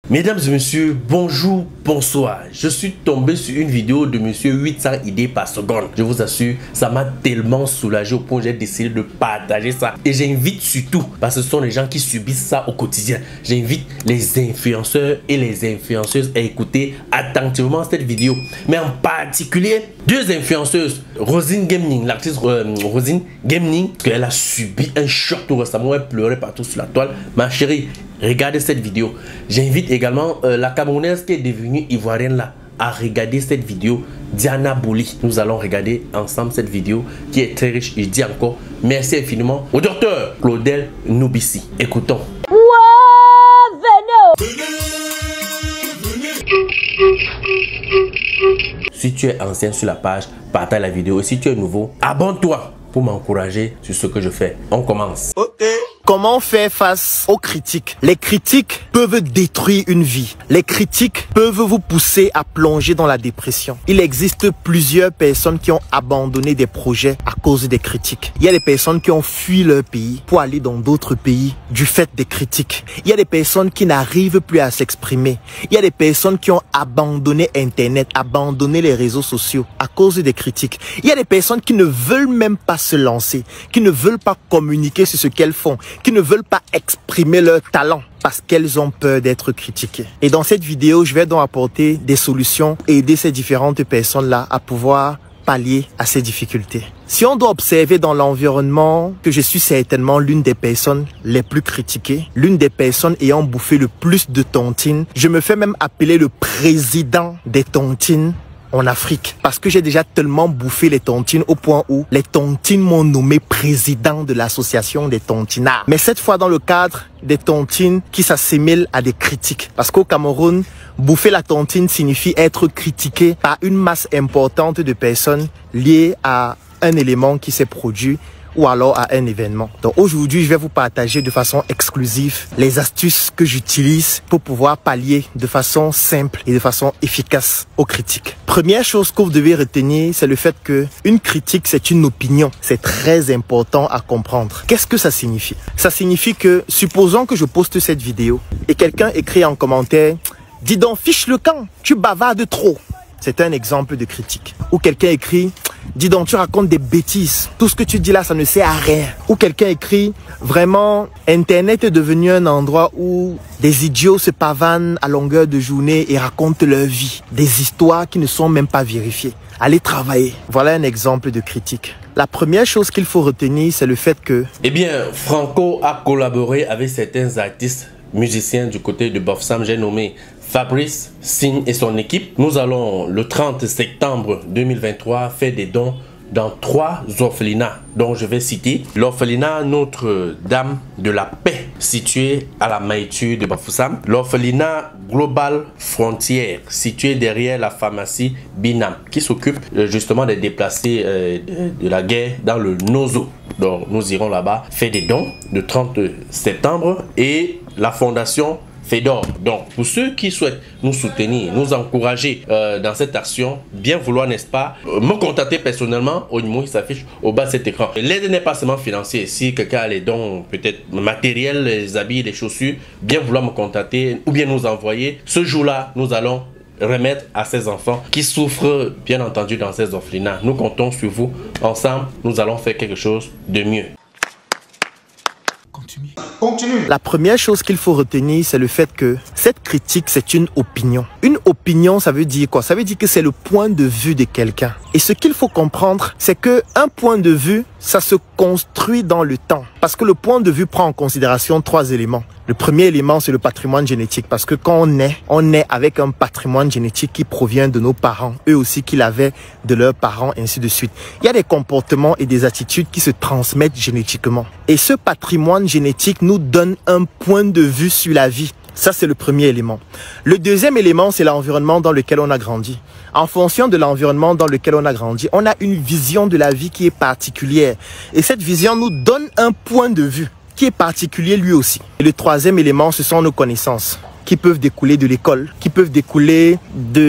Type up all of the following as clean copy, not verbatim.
Mesdames et messieurs, bonjour, bonsoir. Je suis tombé sur une vidéo de monsieur 800 idées par seconde. Je vous assure, ça m'a tellement soulagé au point où j'ai décidé de partager ça. Et j'invite surtout, parce que ce sont les gens qui subissent ça au quotidien, j'invite les influenceurs et les influenceuses à écouter attentivement cette vidéo. Mais en particulier, deux influenceuses, Rosine Gaming, l'actrice Rosine Gaming, qu'elle a subi un choc tout récemment, elle pleurait partout sur la toile. Ma chérie, regardez cette vidéo. J'invite également la Camerounaise qui est devenue ivoirienne là à regarder cette vidéo. Diana Bouli. Nous allons regarder ensemble cette vidéo qui est très riche. Je dis encore merci infiniment au docteur Claudel Noubissi. Écoutons. Si tu es ancien sur la page, partage la vidéo. Et si tu es nouveau, abonne-toi pour m'encourager sur ce que je fais. On commence. Ok. Comment faire face aux critiques? Les critiques peuvent détruire une vie. Les critiques peuvent vous pousser à plonger dans la dépression. Il existe plusieurs personnes qui ont abandonné des projets à cause des critiques. Il y a des personnes qui ont fui leur pays pour aller dans d'autres pays du fait des critiques. Il y a des personnes qui n'arrivent plus à s'exprimer. Il y a des personnes qui ont abandonné Internet, abandonné les réseaux sociaux à cause des critiques. Il y a des personnes qui ne veulent même pas se lancer, qui ne veulent pas communiquer sur ce qu'elles font, qui ne veulent pas exprimer leur talent parce qu'elles ont peur d'être critiquées. Et dans cette vidéo, je vais donc apporter des solutions et aider ces différentes personnes-là à pouvoir pallier à ces difficultés. Si on doit observer dans l'environnement que je suis certainement l'une des personnes les plus critiquées, l'une des personnes ayant bouffé le plus de tontines, je me fais même appeler le président des tontines en Afrique, parce que j'ai déjà tellement bouffé les tontines au point où les tontines m'ont nommé président de l'association des tontinards. Mais cette fois dans le cadre des tontines qui s'assimilent à des critiques. Parce qu'au Cameroun, bouffer la tontine signifie être critiqué par une masse importante de personnes liées à un élément qui s'est produit ou alors à un événement. Donc aujourd'hui, je vais vous partager de façon exclusive les astuces que j'utilise pour pouvoir pallier de façon simple et de façon efficace aux critiques. Première chose que vous devez retenir, c'est le fait que une critique, c'est une opinion. C'est très important à comprendre. Qu'est-ce que ça signifie? Ça signifie que, supposons que je poste cette vidéo et quelqu'un écrit en commentaire « Dis donc, fiche le camp, tu bavardes trop ». C'est un exemple de critique. Ou quelqu'un écrit « Dis donc, tu racontes des bêtises. Tout ce que tu dis là, ça ne sert à rien. » Ou quelqu'un écrit « Vraiment, Internet est devenu un endroit où des idiots se pavanent à longueur de journée et racontent leur vie. Des histoires qui ne sont même pas vérifiées. Allez travailler. » Voilà un exemple de critique. La première chose qu'il faut retenir, c'est le fait que... Eh bien, Franco a collaboré avec certains artistes musiciens du côté de Bafoussam. J'ai nommé Fabrice Signe et son équipe. Nous allons le 30 septembre 2023 faire des dons dans 3 orphelinats dont je vais citer l'orphelinat Notre-Dame de la Paix situé à la Maïture de Bafoussam, l'orphelinat Global Frontière situé derrière la pharmacie Binam qui s'occupe justement des déplacés de la guerre dans le Nozo. Donc nous irons là-bas faire des dons le 30 septembre et la fondation Fedor. Donc, pour ceux qui souhaitent nous soutenir, nous encourager dans cette action, bien vouloir, n'est-ce pas, me contacter personnellement au numéro qui s'affiche au bas de cet écran. L'aide n'est pas seulement financière. Si quelqu'un a les dons, peut-être matériels, les habits, les chaussures, bien vouloir me contacter ou bien nous envoyer. Ce jour-là, nous allons remettre à ces enfants qui souffrent, bien entendu, dans ces orphelinats. Nous comptons sur vous. Ensemble, nous allons faire quelque chose de mieux. Continue. La première chose qu'il faut retenir, c'est le fait que cette critique, c'est une opinion. Une opinion, ça veut dire quoi? Ça veut dire que c'est le point de vue de quelqu'un. Et ce qu'il faut comprendre, c'est que un point de vue, ça se construit dans le temps. Parce que le point de vue prend en considération 3 éléments. Le premier élément, c'est le patrimoine génétique. Parce que quand on naît avec un patrimoine génétique qui provient de nos parents, eux aussi qu'ils avaient de leurs parents, ainsi de suite. Il y a des comportements et des attitudes qui se transmettent génétiquement. Et ce patrimoine génétique nous donne un point de vue sur la vie. Ça, c'est le premier élément. Le deuxième élément, c'est l'environnement dans lequel on a grandi. En fonction de l'environnement dans lequel on a grandi, on a une vision de la vie qui est particulière. Et cette vision nous donne un point de vue qui est particulier lui aussi. Et le troisième élément, ce sont nos connaissances qui peuvent découler de l'école, qui peuvent découler de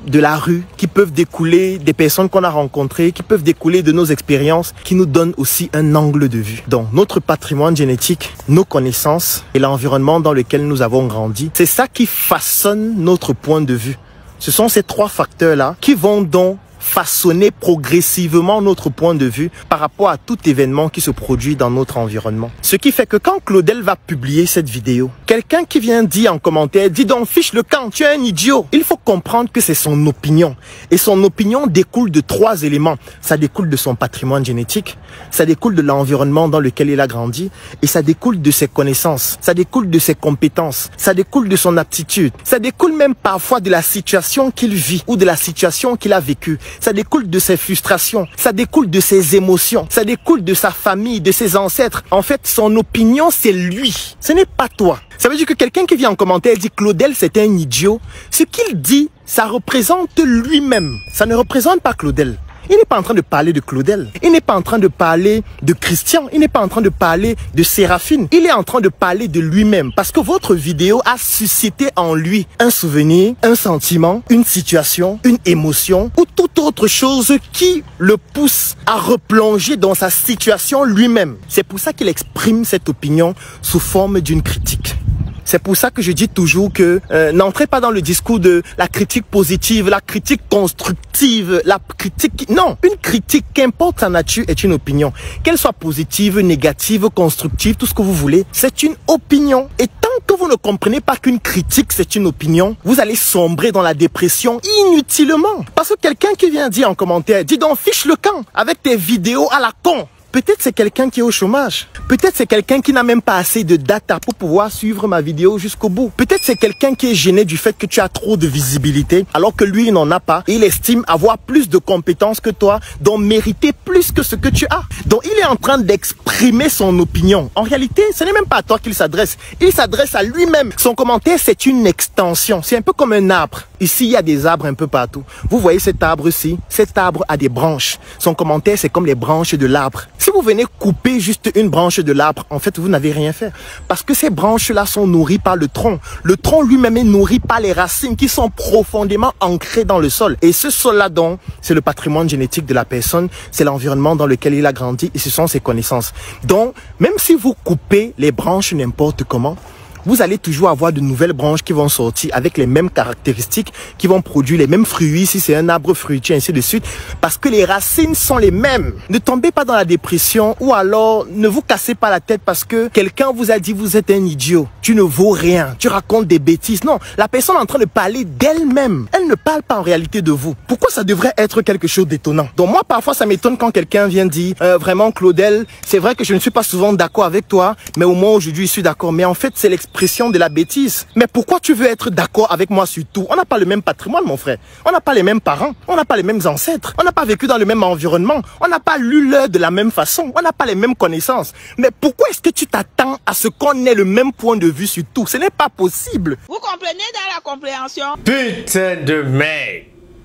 de la rue, qui peuvent découler des personnes qu'on a rencontrées, qui peuvent découler de nos expériences, qui nous donnent aussi un angle de vue. Donc notre patrimoine génétique, nos connaissances et l'environnement dans lequel nous avons grandi, c'est ça qui façonne notre point de vue. Ce sont ces trois facteurs-là qui vont donc façonner progressivement notre point de vue par rapport à tout événement qui se produit dans notre environnement. Ce qui fait que quand Claudel va publier cette vidéo, quelqu'un qui vient dire en commentaire, dis donc fiche le camp, tu es un idiot. Il faut comprendre que c'est son opinion. Et son opinion découle de trois éléments. Ça découle de son patrimoine génétique, ça découle de l'environnement dans lequel il a grandi et ça découle de ses connaissances, ça découle de ses compétences, ça découle de son aptitude, ça découle même parfois de la situation qu'il vit ou de la situation qu'il a vécue. Ça découle de ses frustrations, ça découle de ses émotions, ça découle de sa famille, de ses ancêtres. En fait, son opinion, c'est lui. Ce n'est pas toi. Ça veut dire que quelqu'un qui vient en commentaire dit Claudel, c'est un idiot. Ce qu'il dit, ça représente lui-même. Ça ne représente pas Claudel. Il n'est pas en train de parler de Claudel. Il n'est pas en train de parler de Christian. Il n'est pas en train de parler de Séraphine. Il est en train de parler de lui-même. Parce que votre vidéo a suscité en lui un souvenir, un sentiment, une situation, une émotion ou toute autre chose qui le pousse à replonger dans sa situation lui-même. C'est pour ça qu'il exprime cette opinion sous forme d'une critique. C'est pour ça que je dis toujours que n'entrez pas dans le discours de la critique positive, la critique constructive, la critique... Non, une critique, qu'importe sa nature, est une opinion. Qu'elle soit positive, négative, constructive, tout ce que vous voulez, c'est une opinion. Et tant que vous ne comprenez pas qu'une critique, c'est une opinion, vous allez sombrer dans la dépression inutilement. Parce que quelqu'un qui vient dire en commentaire, dis donc fiche le camp avec tes vidéos à la con. Peut-être c'est quelqu'un qui est au chômage. Peut-être c'est quelqu'un qui n'a même pas assez de data pour pouvoir suivre ma vidéo jusqu'au bout. Peut-être c'est quelqu'un qui est gêné du fait que tu as trop de visibilité alors que lui il n'en a pas. Et il estime avoir plus de compétences que toi, donc mériter plus que ce que tu as. Donc il est en train d'exprimer son opinion. En réalité, ce n'est même pas à toi qu'il s'adresse. Il s'adresse à lui-même. Son commentaire, c'est une extension. C'est un peu comme un arbre. Ici, il y a des arbres un peu partout. Vous voyez cet arbre-ci? Cet arbre a des branches. Son commentaire, c'est comme les branches de l'arbre. Si vous venez couper juste une branche de l'arbre, en fait, vous n'avez rien fait. Parce que ces branches-là sont nourries par le tronc. Le tronc lui-même est nourri par les racines qui sont profondément ancrées dans le sol. Et ce sol-là, donc, c'est le patrimoine génétique de la personne, c'est l'environnement dans lequel il a grandi et ce sont ses connaissances. Donc, même si vous coupez les branches n'importe comment, vous allez toujours avoir de nouvelles branches qui vont sortir avec les mêmes caractéristiques, qui vont produire les mêmes fruits, si c'est un arbre fruitier, ainsi de suite, parce que les racines sont les mêmes. Ne tombez pas dans la dépression ou alors ne vous cassez pas la tête parce que quelqu'un vous a dit vous êtes un idiot, tu ne vaux rien, tu racontes des bêtises. Non, la personne est en train de parler d'elle-même. Elle ne parle pas en réalité de vous. Pourquoi ça devrait être quelque chose d'étonnant? Donc moi, parfois, ça m'étonne quand quelqu'un vient dire vraiment Claudel, c'est vrai que je ne suis pas souvent d'accord avec toi, mais au moins aujourd'hui, je suis d'accord. Mais en fait, c'est l'expression de la bêtise. Mais pourquoi tu veux être d'accord avec moi sur tout? On n'a pas le même patrimoine, mon frère. On n'a pas les mêmes parents. On n'a pas les mêmes ancêtres. On n'a pas vécu dans le même environnement. On n'a pas lu l'heure de la même façon. On n'a pas les mêmes connaissances. Mais pourquoi est-ce que tu t'attends à ce qu'on ait le même point de vue sur tout? Ce n'est pas possible. Vous comprenez dans la compréhension? Putain de merde.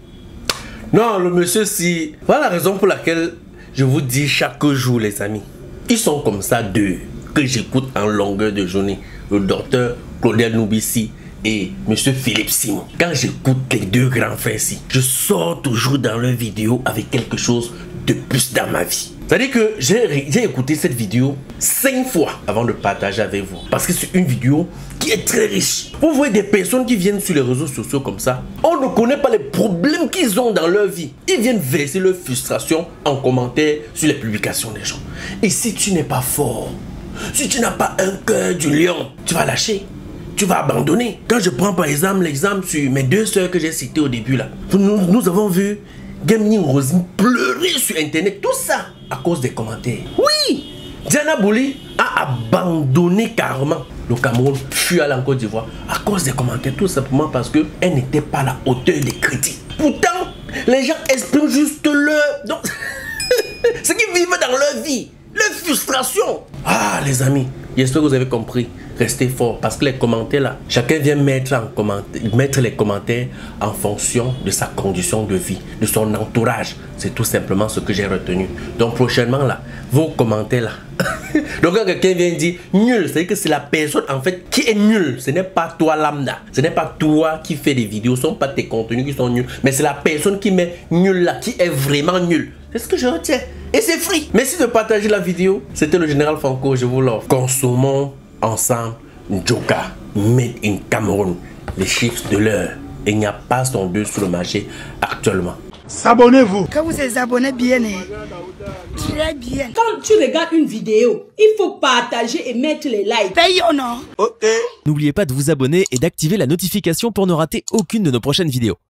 Non, le monsieur, si... Voilà la raison pour laquelle je vous dis chaque jour, les amis. Ils sont comme ça deux que j'écoute en longueur de journée. Le docteur Claudel Noubissi et monsieur Philippe Simon. Quand j'écoute les deux grands frères-ci, je sors toujours dans leur vidéo avec quelque chose de plus dans ma vie. C'est-à-dire que j'ai écouté cette vidéo 5 fois avant de partager avec vous. Parce que c'est une vidéo qui est très riche. Vous voyez des personnes qui viennent sur les réseaux sociaux comme ça. On ne connaît pas les problèmes qu'ils ont dans leur vie. Ils viennent verser leur frustration en commentaire sur les publications des gens. Et si tu n'es pas fort, si tu n'as pas un cœur du lion, tu vas lâcher, tu vas abandonner. Quand je prends par exemple l'exemple sur mes deux sœurs que j'ai citées au début là, nous avons vu Gaming Rosine pleurer sur internet, tout ça à cause des commentaires. Oui, Diana Bouli a abandonné carrément le Cameroun, fui à la Côte d'Ivoire à cause des commentaires, tout simplement parce qu'elle n'était pas à la hauteur des critiques. Pourtant, les gens expriment juste leur... ce qu'ils vivent dans leur vie. Les frustrations. Ah les amis, j'espère que vous avez compris. restez fort parce que les commentaires là, chacun vient mettre les commentaires en fonction de sa condition de vie, de son entourage. C'est tout simplement ce que j'ai retenu. Donc prochainement là, vos commentaires là. Donc quand quelqu'un vient dire nul, c'est que c'est la personne en fait qui est nulle. Ce n'est pas toi lambda. Ce n'est pas toi qui fais des vidéos. Ce ne sont pas tes contenus qui sont nuls. Mais c'est la personne qui met nul là, qui est vraiment nul. C'est ce que je retiens. Et c'est free. Merci de partager la vidéo. C'était le général Franco, je vous l'offre. Consommons ensemble Njoka made in Cameroun. Les chiffres de l'heure. Il n'y a pas son 2 sur le marché actuellement. S'abonnez-vous. Quand vous êtes abonné bien, très bien. Quand tu regardes une vidéo, il faut partager et mettre les likes. Paye ou non? Ok. N'oubliez pas de vous abonner et d'activer la notification pour ne rater aucune de nos prochaines vidéos.